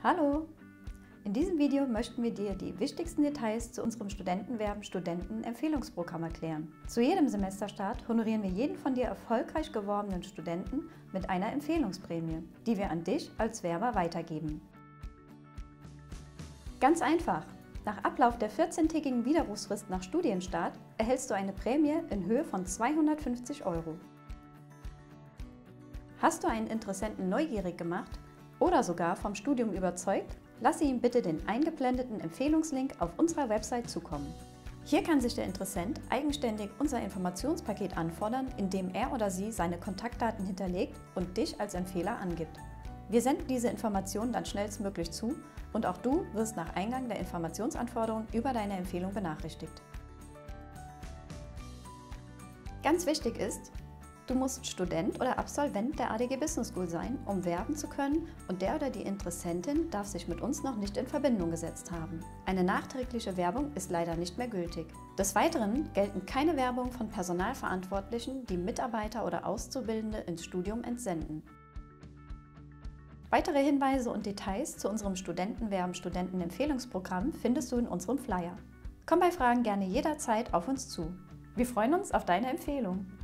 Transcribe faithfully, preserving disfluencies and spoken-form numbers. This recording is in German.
Hallo! In diesem Video möchten wir dir die wichtigsten Details zu unserem Studentenwerben-Studenten-Empfehlungsprogramm erklären. Zu jedem Semesterstart honorieren wir jeden von dir erfolgreich geworbenen Studenten mit einer Empfehlungsprämie, die wir an dich als Werber weitergeben. Ganz einfach! Nach Ablauf der vierzehntägigen Widerrufsfrist nach Studienstart erhältst du eine Prämie in Höhe von zweihundertfünfzig Euro. Hast du einen Interessenten neugierig gemacht oder sogar vom Studium überzeugt? Lasse ihm bitte den eingeblendeten Empfehlungslink auf unserer Website zukommen. Hier kann sich der Interessent eigenständig unser Informationspaket anfordern, indem er oder sie seine Kontaktdaten hinterlegt und dich als Empfehler angibt. Wir senden diese Informationen dann schnellstmöglich zu und auch du wirst nach Eingang der Informationsanforderungen über deine Empfehlung benachrichtigt. Ganz wichtig ist, du musst Student oder Absolvent der A D G Business School sein, um werben zu können, und der oder die Interessentin darf sich mit uns noch nicht in Verbindung gesetzt haben. Eine nachträgliche Werbung ist leider nicht mehr gültig. Des Weiteren gelten keine Werbung von Personalverantwortlichen, die Mitarbeiter oder Auszubildende ins Studium entsenden. Weitere Hinweise und Details zu unserem Studentenwerben-Studenten-Empfehlungsprogramm findest du in unserem Flyer. Komm bei Fragen gerne jederzeit auf uns zu. Wir freuen uns auf deine Empfehlung.